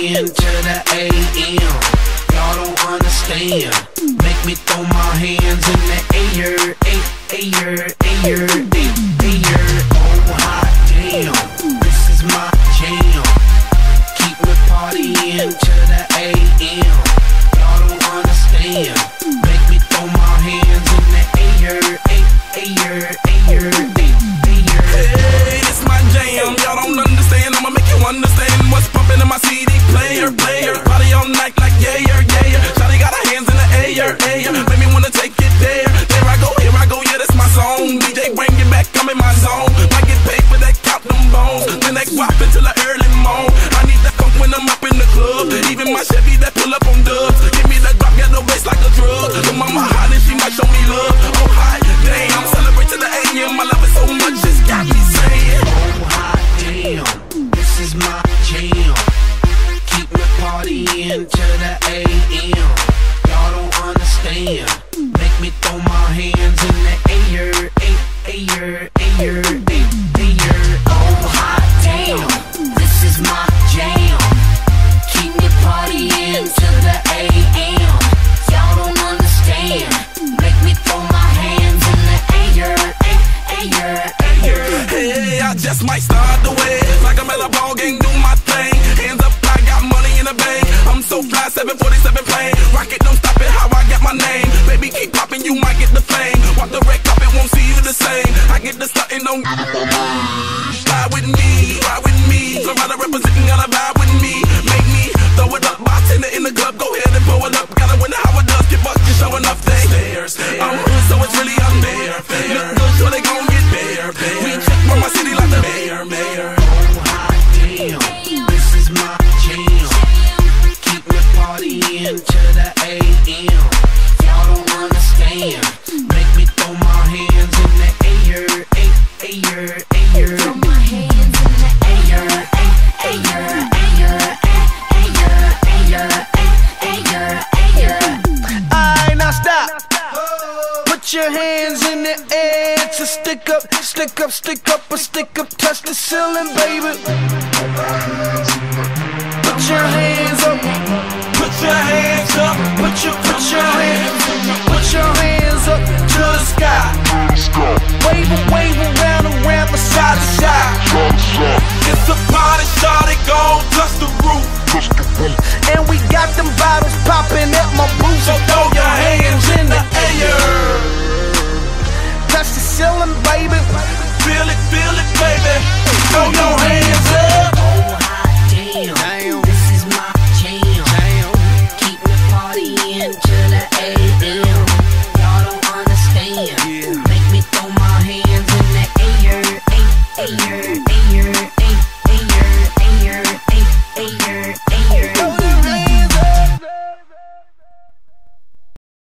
into the AM. Y'all don't understand. Make me throw my hands in the air, air, air, air. Oh hot damn, this is my jam. Keep me partying to the AM. Y'all don't understand. Make me throw my hands in the air, air, air, air. Hey, this my jam. Y'all don't understand. I'ma make you understand what's pumping in my CD player, player. Party all night like yeah, yeah, yeah. Shawty got her hands in the air, air. Make me wanna take it there. There I go, yeah, that's my song. DJ bring it back, I'm in my zone. Might get paid for that, count them bones. Then they guap until the early morn. I need that funk when I'm up in the club. Even my Chevy that pull up on dubs. Give me that drop, get the bass like a drug. So mama hot and she might show me love. Oh hot damn, celebrate to the AM. I love it so much, it's got me saying. Oh hot damn, this is my jam. Keep me partying to the AM. Y'all don't understand. Make me throw my hands in the air, air, air, air. Oh hot damn, this is my jam. Keep me partying to the AM. Y'all don't understand. Make me throw my hands in the air, air, air. Hey, I just might start the way. Like I'm at a ball game, do my thing. Hands up, I got money in the bank. I'm so fly, 747 plane. Rocket, don't stop it, how I got my name. Baby, keep popping, you might get the fame. Walk the red carpet, won't see you the same. I get the stuntin', don't ride with me, ride with me. Florida representing, gotta vibe with me. Make me throw it up, bartender in the club, go ahead and blow it up. Gotta win how it does, get bucked, just showing enough things. I'm hood, so it's really unfair. Look good, so they gon' get there. We check from my city like the mayor. Oh hot damn, this is my jam. Keep me partying to the AM. Y'all don't understand. Make me throw my hands in the air, air, air. Throw my hands in the air, air, air, air, air. Alright, now stop. Put your hands in the air to stick up, stick up, stick up, or stick up, touch the ceiling, baby. Put your hands up, put your hands up, put your hands up to the sky. Wave 'em, wave 'em,